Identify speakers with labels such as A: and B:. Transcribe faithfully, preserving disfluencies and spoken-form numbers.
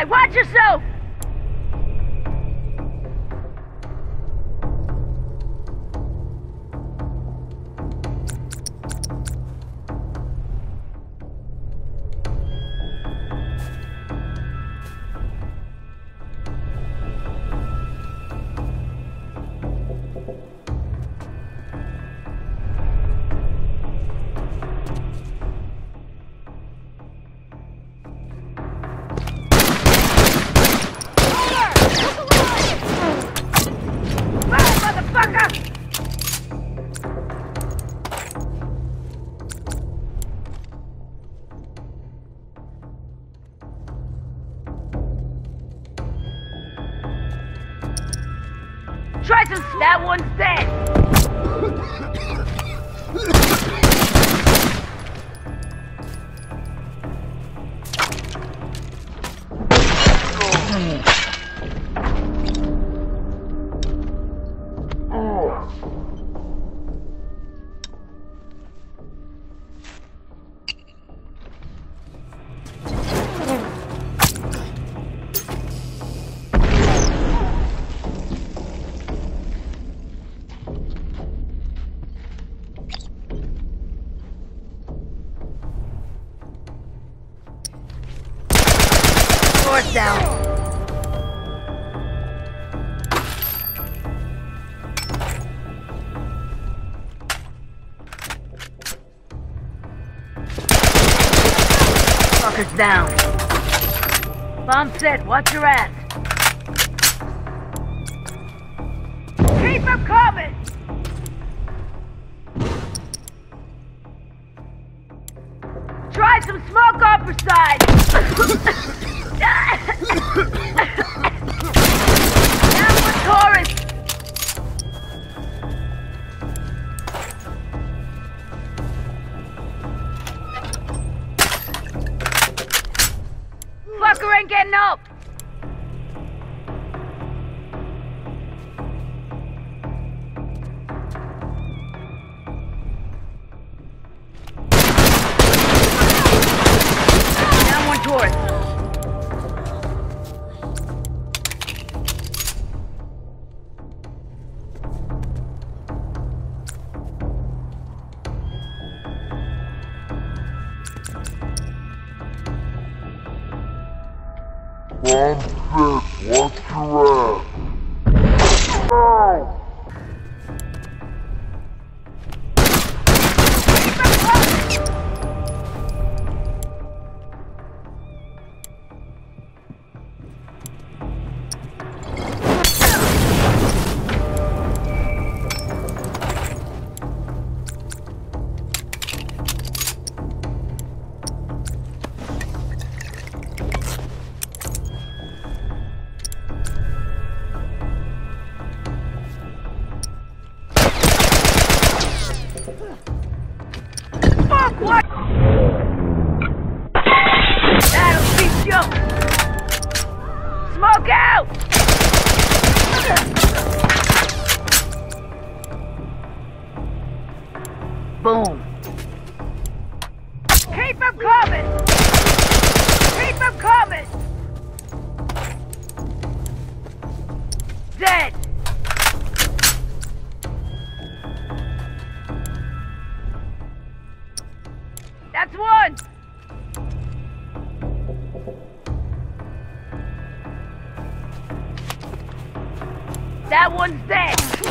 A: guy! Watch yourself! Try some. That one's dead. Doors down. Fuckers down. Bomb set, watch your ass. Keep them coming! Try some smoke upper side! Down with Taurus! Fucker ain't getting up! Down one Taurus.
B: Bomb set, watch your ass. Oh.
A: Fuck, what? That'll teach you! Smoke out! Boom. Keep them coming! Keep them coming! Dead! That's one! That one's dead!